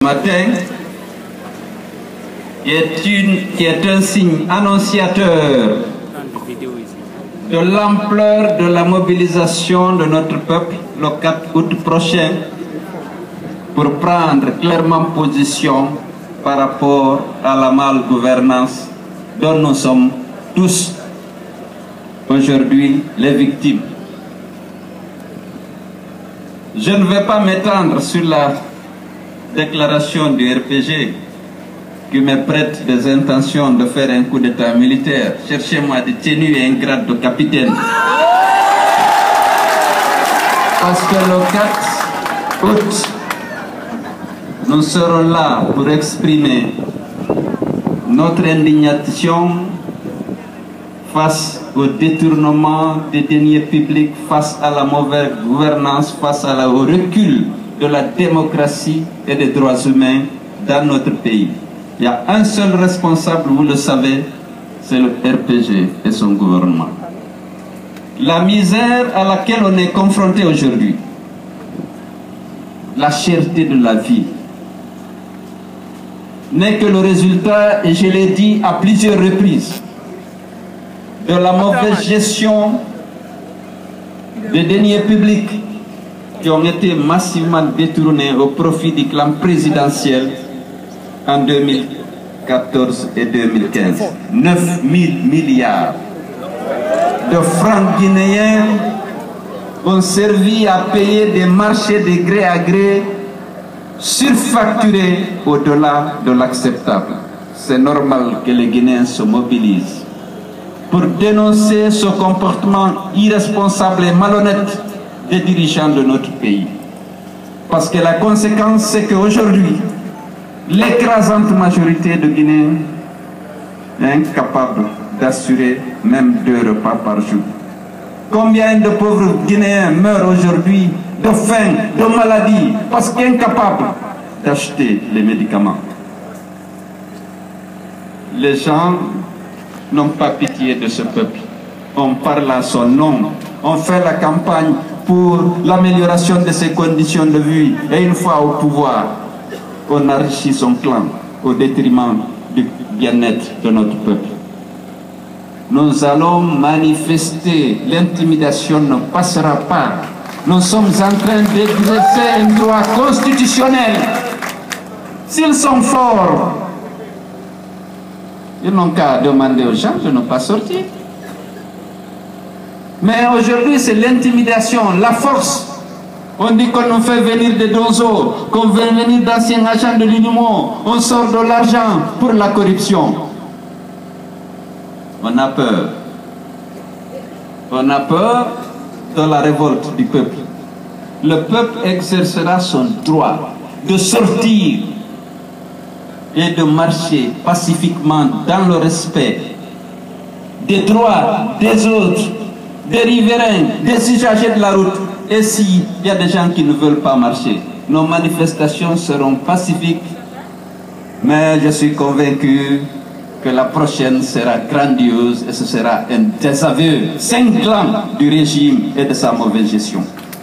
Matin qui est un signe annonciateur de l'ampleur de la mobilisation de notre peuple le 4 août prochain pour prendre clairement position par rapport à la malgouvernance dont nous sommes tous aujourd'hui les victimes. Je ne vais pas m'étendre sur la déclaration du RPG qui me prête des intentions de faire un coup d'état militaire. Cherchez-moi des tenues et un grade de capitaine. Parce que le 4 août, nous serons là pour exprimer notre indignation face au détournement des deniers publics, face à la mauvaise gouvernance, face au recul de la démocratie et des droits humains dans notre pays. Il y a un seul responsable, vous le savez, c'est le RPG et son gouvernement. La misère à laquelle on est confronté aujourd'hui, la cherté de la vie, n'est que le résultat, et je l'ai dit à plusieurs reprises, de la mauvaise gestion des deniers publics qui ont été massivement détournés au profit du clan présidentiel en 2014 et 2015. 9 000 milliards de francs guinéens ont servi à payer des marchés de gré à gré surfacturés au-delà de l'acceptable. C'est normal que les Guinéens se mobilisent pour dénoncer ce comportement irresponsable et malhonnête des dirigeants de notre pays. Parce que la conséquence, c'est qu'aujourd'hui, l'écrasante majorité de Guinéens est incapable d'assurer même 2 repas par jour. Combien de pauvres Guinéens meurent aujourd'hui de faim, de maladie, parce qu'incapable d'acheter les médicaments. Les gens n'ont pas pitié de ce peuple. On parle à son nom, on fait la campagne pour l'amélioration de ses conditions de vie, et une fois au pouvoir, on enrichit son clan au détriment du bien-être de notre peuple. Nous allons manifester, l'intimidation ne passera pas. Nous sommes en train d'exercer un droit constitutionnel. S'ils sont forts, ils n'ont qu'à demander aux gens de ne pas sortir. Mais aujourd'hui, c'est l'intimidation, la force. On dit qu'on nous fait venir des dozos, qu'on veut venir d'anciens agents de l'UNIMO, on sort de l'argent pour la corruption. On a peur. On a peur de la révolte du peuple. Le peuple exercera son droit de sortir et de marcher pacifiquement dans le respect des droits des autres, des riverains, des usagers de la route. Et s'il y a des gens qui ne veulent pas marcher, nos manifestations seront pacifiques, mais je suis convaincu que la prochaine sera grandiose et ce sera un désaveu cinglant du régime et de sa mauvaise gestion.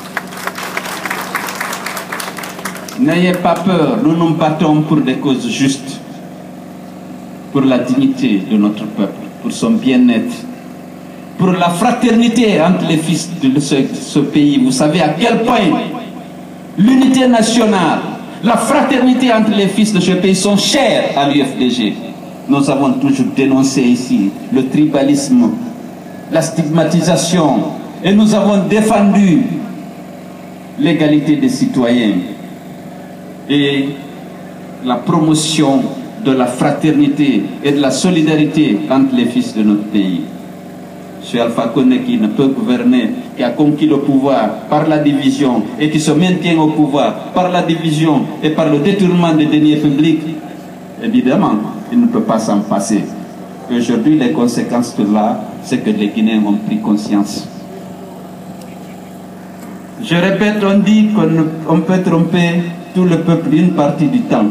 N'ayez pas peur, nous nous battons pour des causes justes, pour la dignité de notre peuple, pour son bien-être, pour la fraternité entre les fils de ce pays. Vous savez à quel point l'unité nationale, la fraternité entre les fils de ce pays sont chers à l'UFDG. Nous avons toujours dénoncé ici le tribalisme, la stigmatisation, et nous avons défendu l'égalité des citoyens et la promotion de la fraternité et de la solidarité entre les fils de notre pays. M. Alpha Condé, qui ne peut gouverner, qui a conquis le pouvoir par la division et qui se maintient au pouvoir par la division et par le détournement des deniers publics, évidemment, il ne peut pas s'en passer. Aujourd'hui, les conséquences de là, c'est que les Guinéens ont pris conscience. Je répète, on dit qu'on peut tromper tout le peuple une partie du temps.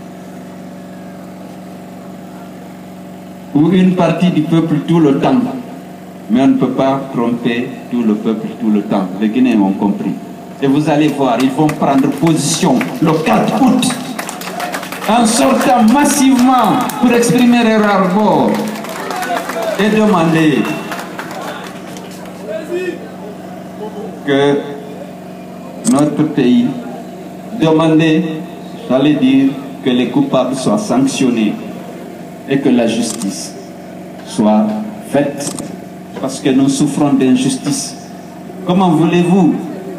Ou une partie du peuple tout le temps. Mais on ne peut pas tromper tout le peuple tout le temps. Les Guinéens ont compris. Et vous allez voir, ils vont prendre position le 4 août en sortant massivement pour exprimer leur ras-le-bol et demander que notre pays, j'allais dire, que les coupables soient sanctionnés et que la justice soit faite, parce que nous souffrons d'injustice. Comment voulez-vous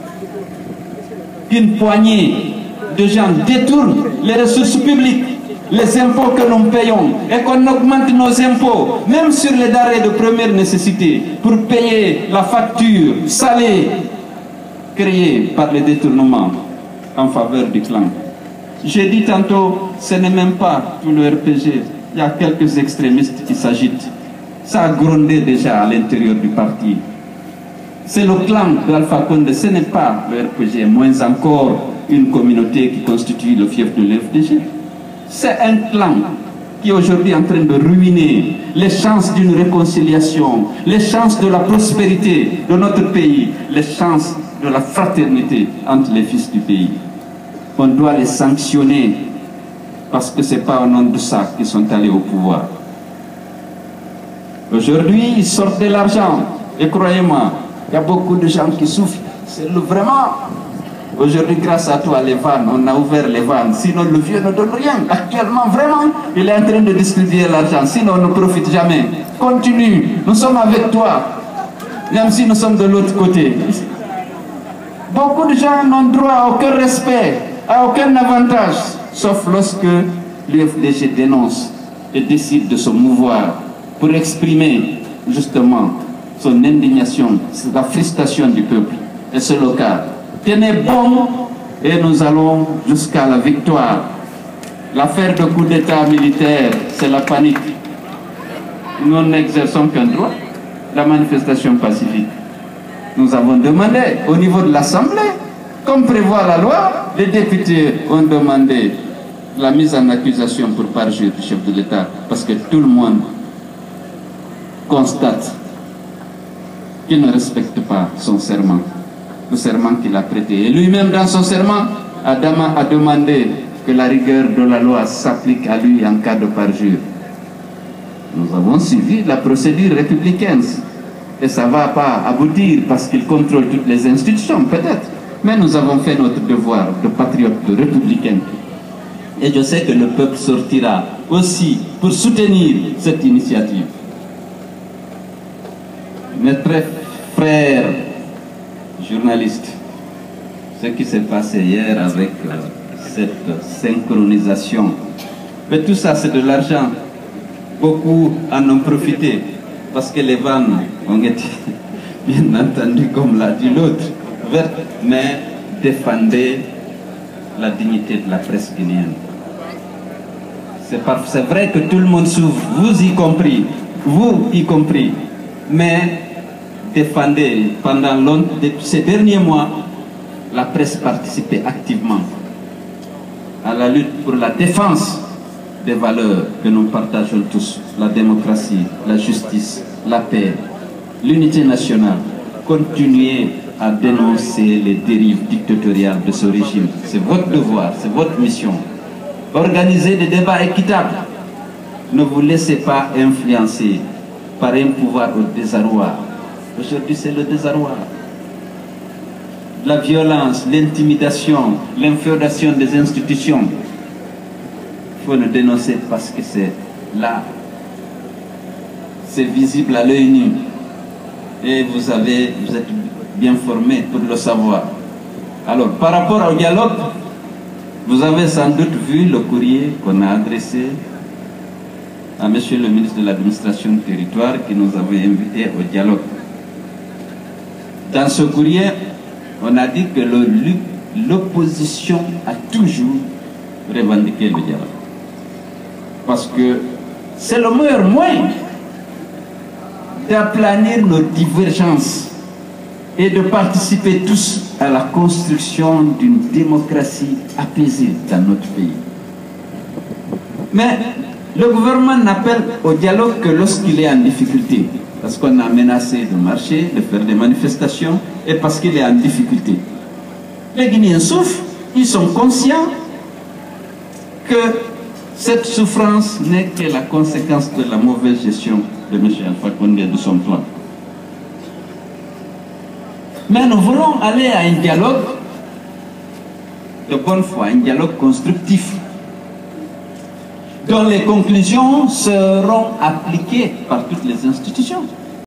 qu'une poignée de gens détournent les ressources publiques, les impôts que nous payons, et qu'on augmente nos impôts, même sur les denrées de première nécessité, pour payer la facture salée créée par les détournements en faveur du clan? J'ai dit tantôt, ce n'est même pas tout le RPG. Il y a quelques extrémistes qui s'agitent. Ça a grondé déjà à l'intérieur du parti. C'est le clan d'Alpha Condé, ce n'est pas le RPG, moins encore une communauté qui constitue le fief de l'FDG. C'est un clan qui est aujourd'hui en train de ruiner les chances d'une réconciliation, les chances de la prospérité de notre pays, les chances de la fraternité entre les fils du pays. On doit les sanctionner parce que ce n'est pas au nom de ça qu'ils sont allés au pouvoir. Aujourd'hui, ils sortent de l'argent. Et croyez-moi, il y a beaucoup de gens qui souffrent. C'est vraiment... Aujourd'hui, grâce à toi, les vannes, on a ouvert les vannes. Sinon, le vieux ne donne rien. Actuellement, vraiment, il est en train de distribuer l'argent. Sinon, on ne profite jamais. Continue. Nous sommes avec toi. Même si nous sommes de l'autre côté. Beaucoup de gens n'ont droit à aucun respect, à aucun avantage, sauf lorsque l'UFDG dénonce et décide de se mouvoir pour exprimer justement son indignation, la frustration du peuple. Et c'est le cas. Tenez bon et nous allons jusqu'à la victoire. L'affaire de coup d'état militaire, c'est la panique. Nous n'exerçons qu'un droit, la manifestation pacifique. Nous avons demandé au niveau de l'Assemblée, comme prévoit la loi, les députés ont demandé la mise en accusation pour parjure du chef de l'État, parce que tout le monde constate qu'il ne respecte pas son serment, le serment qu'il a prêté. Et lui-même, dans son serment, Adama a demandé que la rigueur de la loi s'applique à lui en cas de parjure. Nous avons suivi la procédure républicaine. Et ça ne va pas aboutir parce qu'il contrôle toutes les institutions, peut-être. Mais nous avons fait notre devoir de patriote, de républicain. Et je sais que le peuple sortira aussi pour soutenir cette initiative. Mes très frères journalistes, ce qui s'est passé hier avec cette synchronisation, mais tout ça c'est de l'argent. Beaucoup en ont profité parce que les vannes ont été, bien entendu, comme l'a dit l'autre, vertes, mais défendaient la dignité de la presse guinéenne. C'est vrai que tout le monde souffre, vous y compris, mais défendez pendant longtemps, ces derniers mois, la presse participait activement à la lutte pour la défense des valeurs que nous partageons tous, la démocratie, la justice, la paix, l'unité nationale. Continuez à dénoncer les dérives dictatoriales de ce régime. C'est votre devoir, c'est votre mission. Organisez des débats équitables. Ne vous laissez pas influencer par un pouvoir au désarroi. Aujourd'hui, c'est le désarroi. La violence, l'intimidation, l'inféodation des institutions. Il faut le dénoncer parce que c'est là. C'est visible à l'œil nu. Et vous êtes bien formés pour le savoir. Alors, par rapport au dialogue, vous avez sans doute vu le courrier qu'on a adressé à Monsieur le ministre de l'Administration du Territoire qui nous avait invités au dialogue. Dans ce courrier, on a dit que l'opposition a toujours revendiqué le dialogue. Parce que c'est le meilleur moyen d'aplanir nos divergences et de participer tous à la construction d'une démocratie apaisée dans notre pays. Mais le gouvernement n'appelle au dialogue que lorsqu'il est en difficulté, parce qu'on a menacé de marcher, de faire des manifestations, et parce qu'il est en difficulté. Les Guinéens souffrent, ils sont conscients que Cette souffrance n'est que la conséquence de la mauvaise gestion de M. Alpha Condé et de son plan. Mais nous voulons aller à un dialogue de bonne foi, un dialogue constructif, dont les conclusions seront appliquées par toutes les institutions.